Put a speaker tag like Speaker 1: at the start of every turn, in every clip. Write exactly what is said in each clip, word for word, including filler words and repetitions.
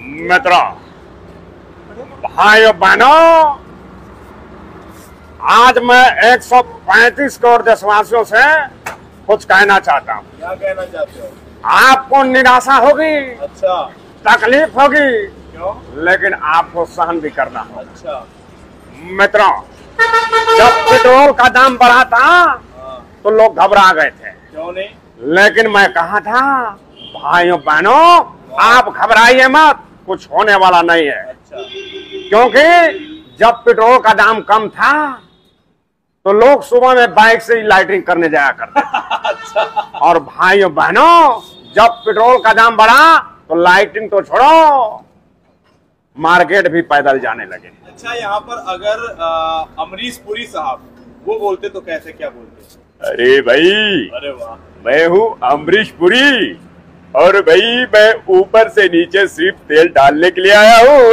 Speaker 1: मित्रों, भाइयों बहनों, आज मैं एक सौ पैंतीस करोड़ देशवासियों से कुछ कहना चाहता हूँ।
Speaker 2: क्या कहना चाहते हो?
Speaker 1: आपको निराशा होगी,
Speaker 2: अच्छा,
Speaker 1: तकलीफ होगी,
Speaker 2: क्यों?
Speaker 1: लेकिन आपको सहन भी करना होगा।
Speaker 2: अच्छा,
Speaker 1: मित्रों, जब पेट्रोल का दाम बढ़ा था
Speaker 2: हाँ।
Speaker 1: तो लोग घबरा गए थे।
Speaker 2: क्यों नहीं?
Speaker 1: लेकिन मैं कहा था, भाइयों बहनों, आप घबराइए मत, कुछ होने वाला नहीं है।
Speaker 2: अच्छा,
Speaker 1: क्योंकि जब पेट्रोल का दाम कम था तो लोग सुबह में बाइक से ही लाइटिंग करने जाया करते थे।
Speaker 2: अच्छा।
Speaker 1: और भाइयों बहनों, जब पेट्रोल का दाम बढ़ा तो लाइटिंग तो छोड़ो, मार्केट भी पैदल जाने लगे।
Speaker 2: अच्छा, यहाँ पर अगर आ, अमरीश पुरी साहब वो बोलते तो कैसे क्या बोलते?
Speaker 1: अरे भाई,
Speaker 2: अरे वाह,
Speaker 1: मैं हूँ अमरीश पुरी और भाई मैं ऊपर से नीचे सिर्फ तेल डालने के लिए आया हूँ।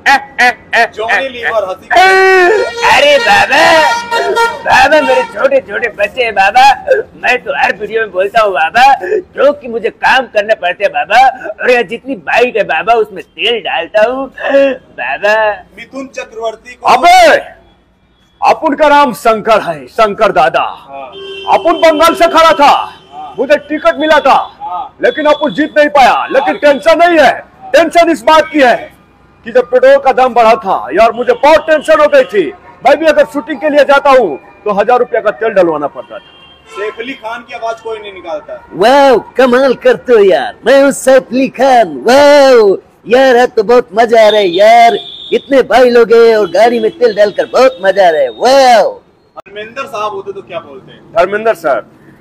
Speaker 2: जॉनी लीवर हंसी।
Speaker 3: अरे बाबा, बाबा मेरे छोटे छोटे बच्चे हैं बाबा, मैं तो हर वीडियो में बोलता हूँ बाबा, क्योंकि मुझे काम करने पड़ते हैं बाबा, और यहाँ जितनी बाइक है बाबा उसमें तेल डालता हूँ बाबा।
Speaker 2: मिथुन चक्रवर्ती को
Speaker 1: अबे, अपन का नाम शंकर है, शंकर दादा।
Speaker 2: हाँ,
Speaker 1: अपन बंगाल से खड़ा था,
Speaker 2: हाँ।
Speaker 1: मुझे टिकट मिला था,
Speaker 2: हाँ।
Speaker 1: लेकिन अपन जीत नहीं पाया। लेकिन टेंशन नहीं है, टेंशन इस बात की है कि जब पेट्रोल का दाम बढ़ा था यार, मुझे बहुत टेंशन हो गई थी। मैं भी अगर शूटिंग के लिए जाता हूँ तो हजार रुपया का तेल डलवाना पड़ता था।
Speaker 2: सैफ अली खान की आवाज कोई नहीं निकालता।
Speaker 3: वाह, कमाल करते हो यार, मैं हूँ सैफ अली खान। वाह यार, आज तो बहुत मजा आ रहा है यार, इतने भाई लोग हैं और गाड़ी में तेल डालकर बहुत मजा आ रहा है। वाह।
Speaker 2: धर्मेंद्र साहब होते तो क्या बोलते हैं?
Speaker 1: धर्मेंद्र सर,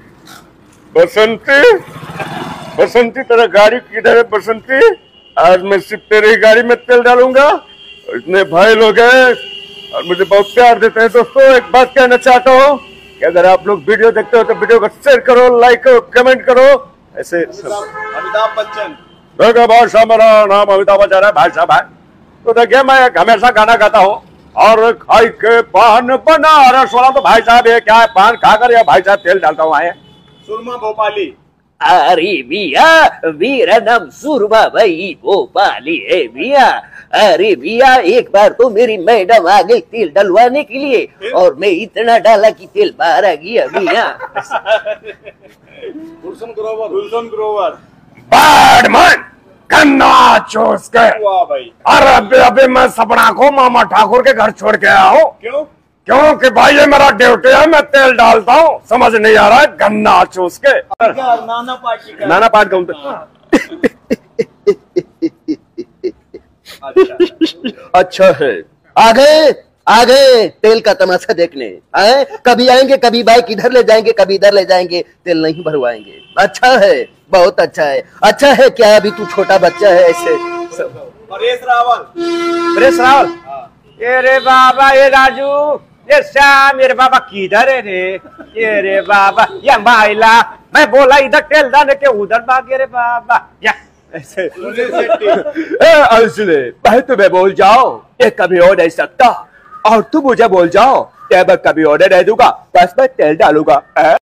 Speaker 1: बसंती बसंती तेरा गाड़ी किधर है बसंती? आज मैं सिर्फ तेरी गाड़ी में तेल डालूंगा। इतने भाई लोग हैं और मुझे बहुत प्यार देते हैं। दोस्तों, एक बात कहना चाहता हूँ कि अगर आप लोग वीडियो देखते हो तो वीडियो को शेयर करो, लाइक करो, कमेंट करो। ऐसे
Speaker 2: अमिताभ बच्चन।
Speaker 1: देखो भाई साहब, मेरा नाम अमिताभ बच्चन है भाई साहब है। तो देखिए, मैं हमेशा गाना गाता हूँ और खाई के पान बनारस वाला। तो भाई साहब ये क्या है, पान खाकर या भाई साहब तेल डालता हूँ आए।
Speaker 2: सुरमा भोपाली।
Speaker 3: अरे भैया, मेरा नाम सुरमा भाई भोपाली है भैया। अरे भैया, एक बार तो मेरी मैडम आ गई तेल डलवाने के लिए और मैं इतना डाला कि तेल बाहर आ गया भैया।
Speaker 2: गुलशन ग्रोवर। गुलशन ग्रोवर।
Speaker 1: बैडमैन गन्ना चूस के।
Speaker 2: वाह भाई।
Speaker 1: अरे अभी अभी मैं सपना को मामा ठाकुर के घर छोड़ के आया हूँ।
Speaker 2: क्यों?
Speaker 1: क्योंकि भाई ये मेरा ड्यूटी है, मैं तेल डालता हूँ। समझ नहीं आ रहा है, गन्ना चूस के।
Speaker 2: नाना पार्टी का।
Speaker 1: नाना पार्टी का।
Speaker 2: अच्छा।
Speaker 3: अच्छा है, आगे आगे तेल का तमाशा देखने आए। कभी आएंगे, कभी बाइक इधर ले जाएंगे, कभी इधर ले जाएंगे, तेल नहीं भरवाएंगे। अच्छा है, बहुत अच्छा है। अच्छा है क्या, अभी तू छोटा बच्चा है ऐसे।
Speaker 2: परेश रावल।
Speaker 1: परेश रावल।
Speaker 2: हाँ।
Speaker 1: ये रे बाबा, ये राजू, ये श्याम, मेरे बाबा किधर है रे? ये रे बाबा, ये माइला, मैं बोला इधर तेल डालने के उधर भागे रे बाबा। या ऐसे असले भाई, तुम्हें बोल जाओ ये कभी हो नहीं सकता और तुम मुझे बोल जाओ, कभी ऑर्डर दे दूंगा, बस मैं तेल डालूंगा।